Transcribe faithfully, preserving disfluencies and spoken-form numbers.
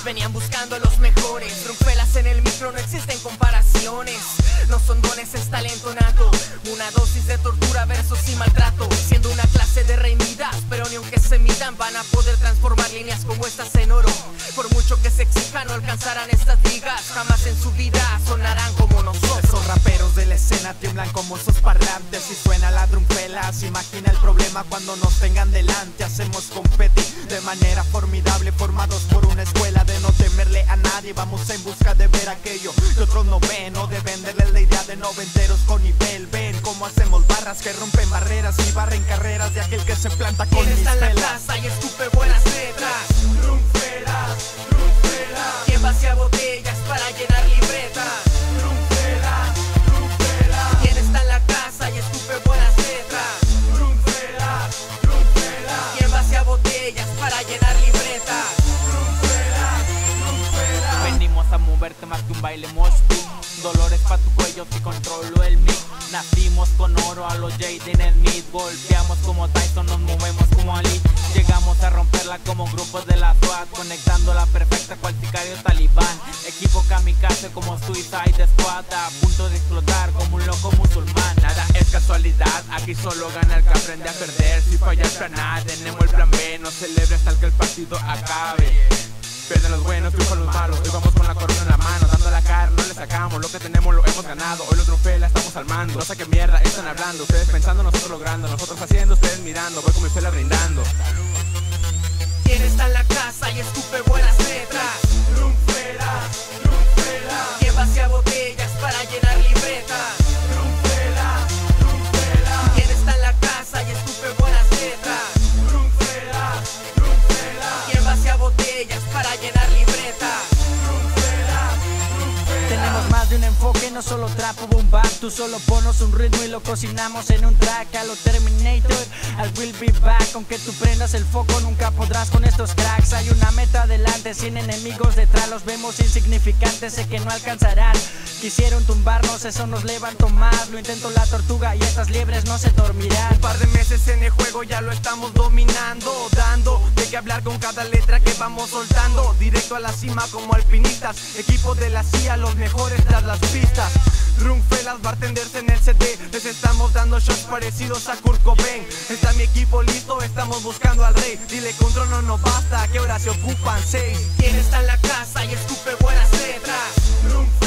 venían buscando a los mejores. Rumfelas en el micro, no existen comparaciones. No son dones, es talento nato. Una dosis de tortura, versos y maltrato, siendo una clase de rey Midas. Pero ni aunque se midan van a poder transformar líneas como estas en oro. Por mucho que se exijan no alcanzarán estas ligas. Jamás en su vida sonarán como nosotros. Esos raperos de la escena tiemblan como esos parlantes y suena la drumfelas. Imagina el problema cuando nos tengan delante. Hacemos competir de manera formidable, formados por una escuela de no temerle a nadie. Vamos en busca de ver aquello que otros no ven, o de venderles la idea de noventeros con nivel. Ven cómo hacemos barras que rompen barreras y barren carreras de aquel que se planta con mis está en la pelas. plaza y escupe buenas letras. Drumfelas, drumfelas. Quien vacía botellas para llenar libretas. Drumfelas, drumfelas. Quien está en la casa y escupe buenas letras. Drumfelas, drumfelas. Quien vacía botellas para llenar libretas. Drumfelas, drumfelas. Venimos a moverte más que un baile mosh pit. Dolores pa' tu cuello si controlo el mic. Nacimos con oro a los Jaden Smith. Golpeamos como Tyson, nos movemos como Ali. Llegamos a romperla como grupos de la SWAT, conectando la perfecta cual sicario talibán. Equipo kamikaze como Suicide Squad, a punto de explotar como un loco musulmán. Nada es casualidad, aquí solo gana el que aprende a perder. Si falla el plan A, tenemos el plan B. No celebre hasta que el partido acabe. Pierden los buenos, triunfan los malos. Hoy vamos con la corona en la mano, dando la cara, no le sacamos. Lo que tenemos lo hemos ganado, hoy los trofeos la estamos al mando. No sé qué mierda están hablando, ustedes pensando, nosotros logrando. Nosotros haciendo, ustedes mirando, voy con mi fela brindando. Quien está en la casa y escupe buenas letras. Drumfelas, drumfelas. Quien vacía botellas para llenar libretas. Drumfelas, drumfelas. Quien está en la casa y escupe buenas letras. Drumfelas, drumfelas. Quien vacía botellas para llenar libretas. Drumfelas, drumfelas. Tenemos más de un enfoque, no solo trap o boom bap. Tú solo ponos un ritmo y lo cocinamos en un track. A lo Terminator, I will be back. Aunque tú prendas el foco nunca podrás con estos cracks. Hay una meta adelante, cien enemigos detrás. Los vemos insignificantes, sé que no alcanzarán. Quisieron tumbarnos, eso nos levantó más. Lo intentó la tortuga y estas liebres no se dormirán. Un par de meses en el juego ya lo estamos dominando, dando de qué hablar con cada letra que vamos soltando. Directo a la cima como alpinistas, equipo de la C I A, los mejores tras las pistas. Rumfelas, bartenders en el C D, les estamos dando shots parecidos a Kurt Cobain. Está mi equipo listo, estamos buscando al rey. Dile que un trono no basta, que ahora se ocupan seis. Quien está en la casa y escupe buenas letras. Drumfelas.